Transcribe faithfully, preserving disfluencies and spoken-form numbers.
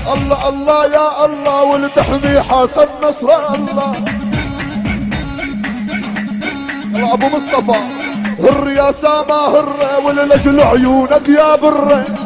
الله الله يا الله والتحمي حسن نصر الله. يلا ابو مصطفى هر يا سما هر وللاجل عيونك يا بره.